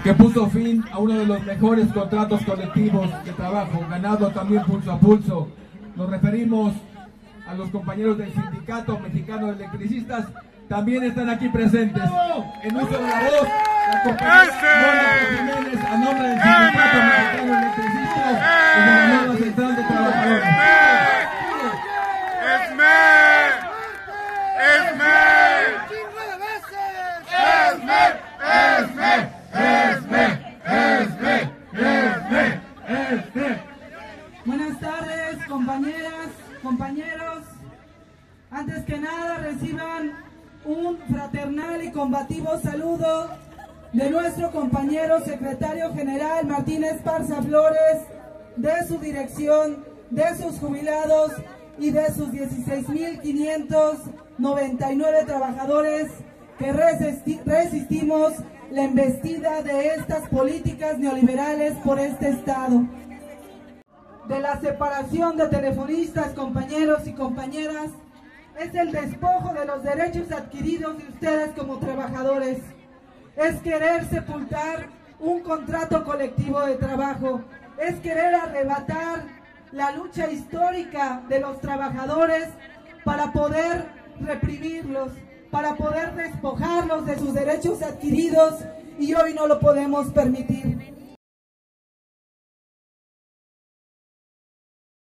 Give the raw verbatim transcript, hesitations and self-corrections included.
que puso fin a uno de los mejores contratos colectivos de trabajo, ganado también pulso a pulso. Nos referimos a los compañeros del Sindicato Mexicano de Electricistas, también están aquí presentes. En uso de la voz, la compañera Mónica Jiménez, a nombre del Sindicato Mexicano de Electricistas y de la nueva Central de Trabajadores. ¡Esme! ¡Esme! ¡Esme! ¡Esme! ¡Esme! ¡Esme! Buenas tardes, compañeras, compañeros. Antes que nada, reciban un fraternal y combativo saludo de nuestro compañero secretario general Martín Esparza Flores, de su dirección, de sus jubilados y de sus dieciséis mil quinientos noventa y nueve trabajadores que resisti- resistimos la embestida de estas políticas neoliberales por este Estado. De la separación de telefonistas, compañeros y compañeras, es el despojo de los derechos adquiridos de ustedes como trabajadores. Es querer sepultar un contrato colectivo de trabajo. Es querer arrebatar la lucha histórica de los trabajadores para poder reprimirlos, para poder despojarlos de sus derechos adquiridos, y hoy no lo podemos permitir.